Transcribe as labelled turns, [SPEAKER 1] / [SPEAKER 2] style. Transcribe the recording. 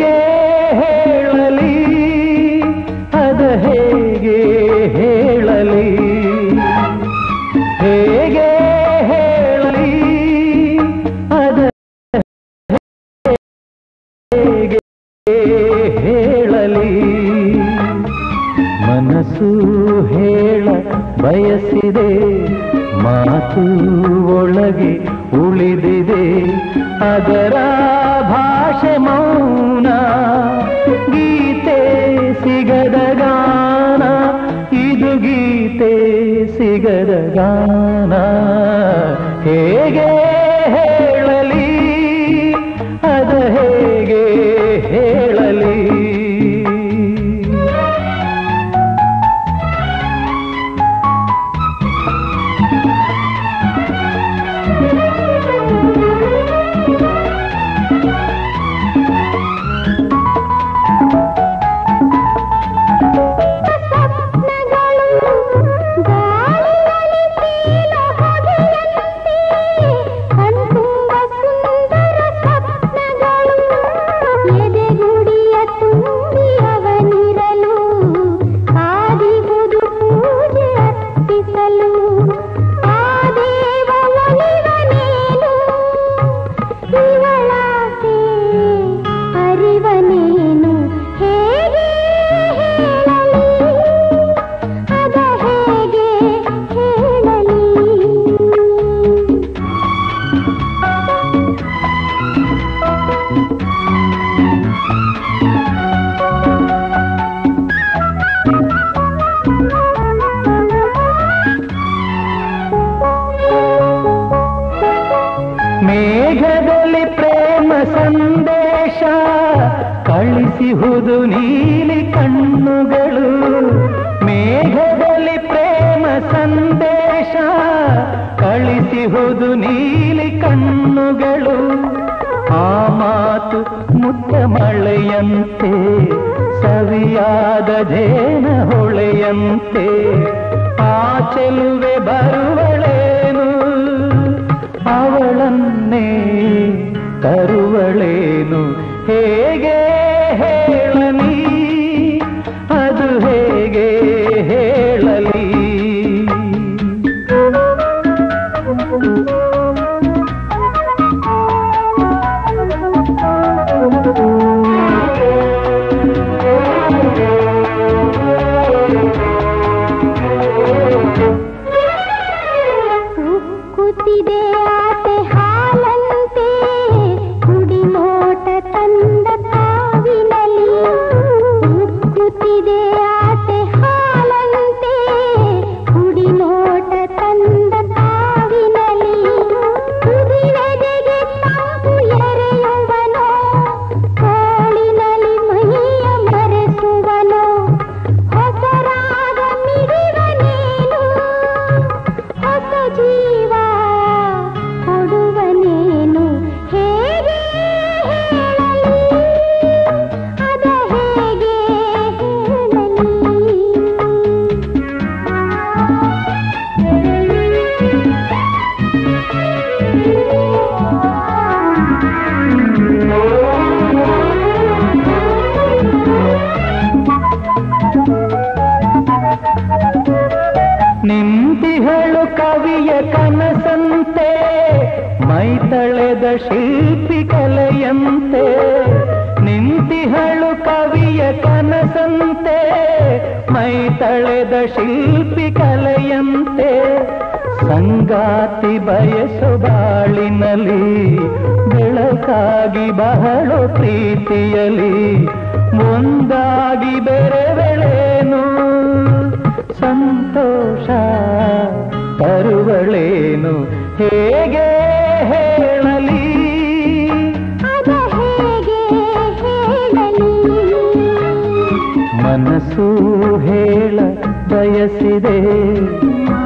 [SPEAKER 1] ಹೇಗೆ ಹೇಳಲಿ ಅದ ಹೇಗೆ ಹೇಳಲಿ ಹೇಗೆ ಹೇಳಲಿ ಅದ ಹೇಗೆ ಹೇಳಲಿ ಮನಸ್ಸು ಹೇಳ ಬಯಸಿದೆ ಮಾತು ಒಳಗೆ ಉಳಿದಿದೆ ಅದರ ಭಾಷೆ ಮೌನ ಗೀತೆ ಸಿಗದ ಗಾನ ಇದು ಗೀತೆ ಸಿಗದ ಗಾನ ಹೇಗೆ ಹೇಳಲಿ ಅದ ಹೇಗೆ ಹೇಳಲಿ ಮೇಘದಲ್ಲಿ ಪ್ರೇಮ ಸಂದೇಶ ಕಳಿಸಿಹುದು ನೀಲಿ ಕಣ್ಣುಗಳು ಮೇಘದಲ್ಲಿ ಪ್ರೇಮ ಸಂದೇಶ ಕಳಿಸಿಹುದು ನೀಲಿ ಕಣ್ಣುಗಳು ಆ ಮಾತು ಮುತ್ತ ಮಳೆಯಂತೆ ಸವಿಯಾದ ಜೇನ ಹೊಳೆಯಂತೆ ಆ ಚೆಲುವೆ ಬರುವಳೇನು ಅವಳನ್ನೇ ತರುವಳೇನು ಹೇಗೆ ಹೇಳಲಿ ಅದು ಹೇಗೆ ಹೇಳಲಿ
[SPEAKER 2] ಕೂತಿದೆ ಆಸೆ ಹಾಲಂತೆ ಕುಡಿ ನೋಟ ತಂದ ಕಾವಿನಲ್ಲಿ ಕೂತಿದೆ ಆಸೆ ಹಾಲಂತೆ ಕುಡಿ ನೋಟ ತಂದ ಕಾವಿನಲ್ಲಿ ಕುದಿವೆದೆಗೆ ತಂಪು ಎರೆಯುವನೋ ಕೋಳಿನಲ್ಲಿ ಮೈಯ ಮರೆಸುವನೋ ಹೊಸರಾಗ ಮಿಡಿವನೇನು ಹೊಸ ಜೀವ ಕೊಡುವನೇನು ಹೇಗೆ ಹೇಳಲಿ ಅದ ಹೇಗೆ
[SPEAKER 1] ನಿಂತಿಹಳು ಕವಿಯ ಕನಸಂತೆ ಮೈತಳೆದ ಶಿಲ್ಪಿ ಕಲೆಯಂತೆ ನಿಂತಿಹಳು ಕವಿಯ ಕನಸಂತೆ ಮೈತಳೆದ ಶಿಲ್ಪಿ ಕಲೆಯಂತೆ ಸಂಗಾತಿ ಬಯಸು ಬಾಳಿನಲ್ಲಿ ಬೆಳಕಾಗಿ ಬಹಳ ಪ್ರೀತಿಯಲಿ ಒಂದಾಗಿ ಬೆರೆವಳೇನು ಸಂತೋಷ ತರುವಳೇನು ಹೇಗೆ ಹೇಳಲಿ
[SPEAKER 2] ಅದ ಹೇಗೆ ಹೇಳಲಿ
[SPEAKER 1] ಮನಸ್ಸು ಹೇಳ ಬಯಸಿದೆ